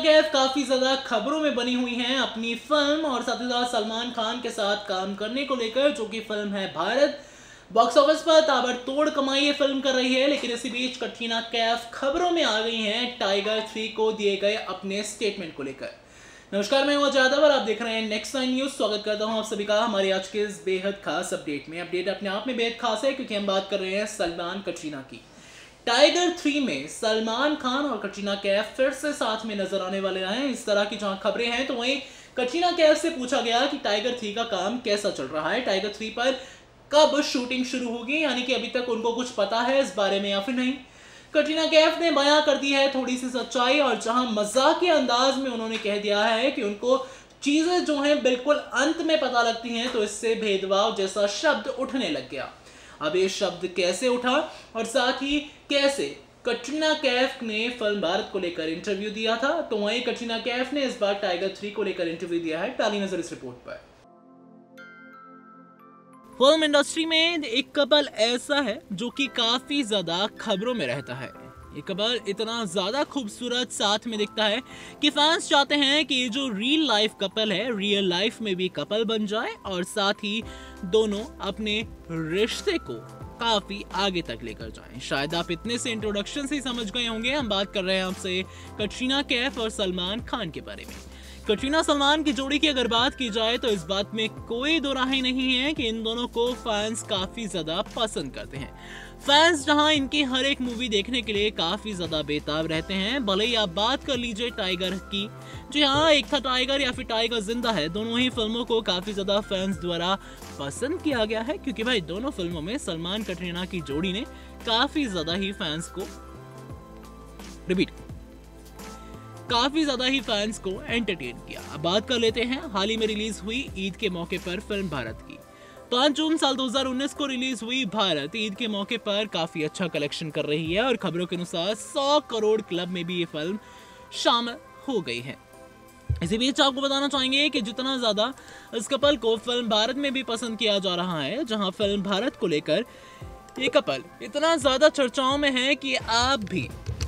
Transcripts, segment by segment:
कैफ काफी ज्यादा खबरों में बनी हुई हैं अपनी फिल्म और साथ ही साथ सलमान खान के साथ काम करने को लेकर, जो कि फिल्म है भारत। बॉक्स ऑफिस पर ताबड़तोड़ कमाई ये फिल्म कर रही है, लेकिन इसी बीच कटरीना कैफ खबरों में आ गई हैं टाइगर 3 को दिए गए अपने स्टेटमेंट को लेकर। नमस्कार, मैं हूं अजय यादव और आप देख रहे हैं नेक्स्ट 9 न्यूज। स्वागत करता हूं आप सभी का हमारे आज के इस बेहद खास अपडेट में। अपडेट अपने आप में बेहद खास है क्योंकि हम बात कर रहे हैं सलमान कटरीना की। टाइगर 3 में सलमान खान और कटरीना कैफ फिर से साथ में नजर आने वाले हैं। इस तरह की जहां खबरें हैं, तो वहीं कटरीना कैफ से पूछा गया कि टाइगर 3 का काम कैसा चल रहा है, टाइगर 3 पर कब शूटिंग शुरू होगी, यानी कि अभी तक उनको कुछ पता है इस बारे में या फिर नहीं। कटरीना कैफ ने बयां कर दी है थोड़ी सी सच्चाई, और जहां मजाकिया अंदाज में उन्होंने कह दिया है कि उनको चीजें जो हैं बिल्कुल अंत में पता लगती हैं, तो इससे भेदभाव जैसा शब्द उठने लग गया। अब ये शब्द कैसे उठा और साथ ही कैसे कटरीना कैफ ने फिल्म भारत को लेकर इंटरव्यू दिया था, तो वहीं कटरीना कैफ ने इस बार टाइगर 3 को लेकर इंटरव्यू दिया है। डाली नजर इस रिपोर्ट पर। फिल्म इंडस्ट्री में एक कपल ऐसा है जो कि काफी ज्यादा खबरों में रहता है। ये कपल इतना ज्यादा खूबसूरत साथ में दिखता है कि फैंस चाहते हैं कि ये जो रियल लाइफ कपल है, रियल लाइफ में भी कपल बन जाए और साथ ही दोनों अपने रिश्ते को काफी आगे तक लेकर जाएं। शायद आप इतने से इंट्रोडक्शन से ही समझ गए होंगे, हम बात कर रहे हैं आपसे कटरीना कैफ और सलमान खान के बारे में। कटरीना सलमान की जोड़ी की अगर बात की जाए तो इस बात में कोई दो राय नहीं है कि इन दोनों को फैंस काफी ज्यादा पसंद करते हैं। फैंस जहां इनकी हर एक मूवी देखने के लिए काफी ज्यादा बेताब रहते हैं। भले ही आप बात कर लीजिए टाइगर की, जी हाँ, एक था टाइगर या फिर टाइगर जिंदा है, दोनों ही फिल्मों को काफी ज्यादा फैंस द्वारा पसंद किया गया है, क्योंकि भाई दोनों फिल्मों में सलमान कटरीना की जोड़ी ने काफी ज्यादा ही फैंस को एंटरटेन किया। अब बात कर लेते हैं हाल ही में रिलीज हुई ईद के मौके पर फिल्म भारत की। 5 जून साल 2019 को रिलीज हुई भारत ईद के मौके पर काफी अच्छा कलेक्शन कर रही है और खबरों के अनुसार 100 करोड़ क्लब में भी ये फिल्म शामिल हो गई है। इसी बीच आपको बताना चाहेंगे कि जितना ज्यादा इस कपल को फिल्म भारत में भी पसंद किया जा रहा है, जहां फिल्म भारत को लेकर ये कपल इतना ज्यादा चर्चाओं में है कि आप भी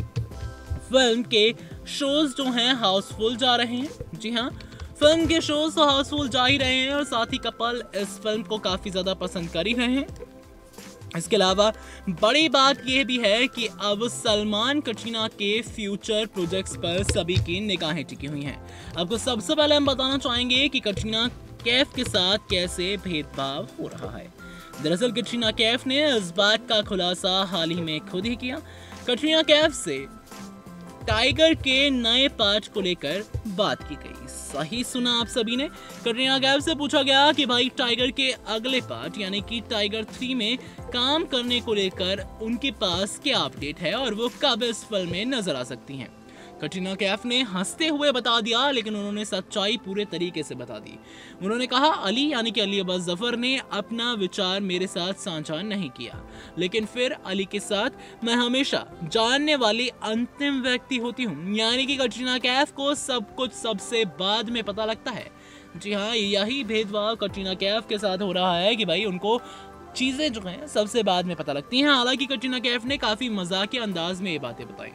फिल्म के शोज जो हैं हाउसफुल जा रहे हैं। जी हाँ, फिल्म के शोज तो हाउसफुल जा ही रहे हैं और साथ ही कपल इस फिल्म को काफी ज्यादा पसंद कर ही रहे हैं। इसके अलावा बड़ी बात यह भी है कि अब सलमान कटरीना के फ्यूचर प्रोजेक्ट्स पर सभी की निगाहें टिकी हुई हैं। आपको सबसे पहले हम बताना चाहेंगे कि कटरीना कैफ के साथ कैसे भेदभाव हो रहा है। दरअसल कटरीना कैफ ने इस बात का खुलासा हाल ही में खुद ही किया। कटरीना कैफ से टाइगर के नए पार्ट को लेकर बात की गई। सही सुना आप सभी ने। कटरीना कैफ से पूछा गया कि भाई टाइगर के अगले पार्ट यानी कि टाइगर 3 में काम करने को लेकर उनके पास क्या अपडेट है और वो कब इस फिल्म में नजर आ सकती हैं। कटरीना कैफ ने हंसते हुए बता दिया, लेकिन उन्होंने सच्चाई पूरे तरीके से बता दी। उन्होंने कहा, अली यानी कि अली अब्बास जफर ने अपना विचार मेरे साथ साझा नहीं किया, लेकिन फिर अली के साथ मैं हमेशा जानने वाली अंतिम व्यक्ति होती हूँ। यानी कि कटरीना कैफ को सब कुछ सबसे बाद में पता लगता है। जी हाँ, यही भेदभाव कटरीना कैफ के साथ हो रहा है कि भाई उनको चीजें जो हैं सबसे बाद में पता लगती हैं। हालांकि कटरीना कैफ ने काफी मजाकिया अंदाज में ये बातें बताई।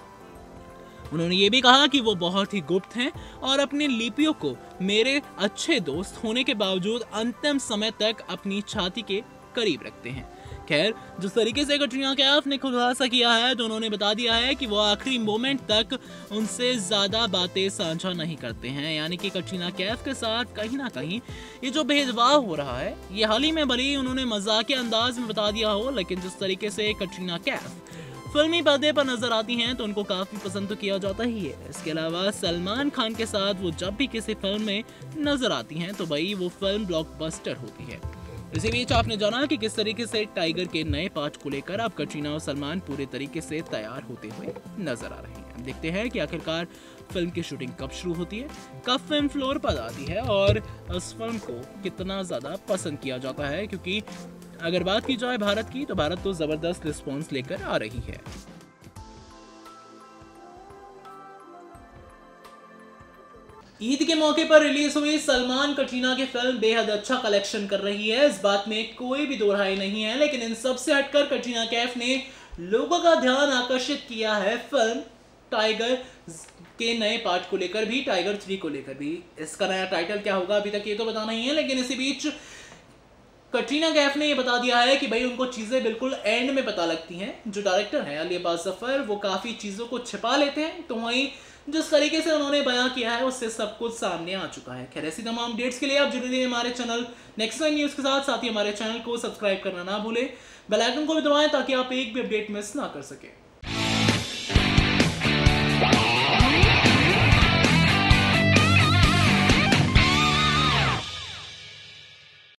उन्होंने ये भी कहा कि वो बहुत ही गुप्त हैं और अपने लिपियों को मेरे अच्छे दोस्त होने के बावजूद अंतिम समय तक अपनी छाती के करीब रखते हैं। खैर, जिस तरीके से कटरीना कैफ ने खुलासा किया है, तो उन्होंने बता दिया है कि वो आखिरी मोमेंट तक उनसे ज्यादा बातें साझा नहीं करते हैं। यानी कि कटरीना कैफ के साथ कहीं ना कहीं ये जो भेदभाव हो रहा है, ये हाल ही में भले ही उन्होंने मजाकिया अंदाज में बता दिया हो, लेकिन जिस तरीके से कटरीना कैफ फिल्मी पर्दे पर नजर आती हैं तो उनको काफी पसंद तो किया जाता ही है। इसके अलावा सलमान खान के साथ वो जब भी किसी फिल्म में नजर आती हैं तो भाई वो फिल्म ब्लॉकबस्टर होती है। इसी बीच आपने जाना कि किस तरीके से टाइगर के नए पार्ट को लेकर अब कटरीना और सलमान पूरे तरीके से तैयार होते हुए नजर आ रहे हैं। देखते हैं कि आखिरकार फिल्म की शूटिंग कब शुरू होती है, कब फिल्म फ्लोर पर आती है और इस फिल्म को कितना ज्यादा पसंद किया जाता है, क्योंकि अगर बात की जाए भारत की तो भारत तो जबरदस्त रिस्पॉन्स लेकर आ रही है। ईद के मौके पर रिलीज हुई सलमान कटरीना की फिल्म बेहद अच्छा कलेक्शन कर रही है, इस बात में कोई भी दो राय नहीं है। लेकिन इन सब से हटकर कटरीना कैफ ने लोगों का ध्यान आकर्षित किया है फिल्म टाइगर के नए पार्ट को लेकर भी, टाइगर 3 को लेकर भी। इसका नया टाइटल क्या होगा अभी तक ये तो पता नहीं है, लेकिन इसी बीच कटरीना कैफ ने ये बता दिया है कि भाई उनको चीज़ें बिल्कुल एंड में पता लगती हैं। जो डायरेक्टर हैं अली अब्बास जफर, वो काफ़ी चीज़ों को छिपा लेते हैं, तो वहीं जिस तरीके से उन्होंने बयां किया है उससे सब कुछ सामने आ चुका है। खैर ऐसी तमाम अपडेट्स के लिए आप जुड़े रहिए हमारे चैनल नेक्स्ट 9 न्यूज़ के साथ। साथ ही हमारे चैनल को सब्सक्राइब करना ना भूलें, बेल आइकन को भी दबाएं ताकि आप एक भी अपडेट मिस ना कर सकें।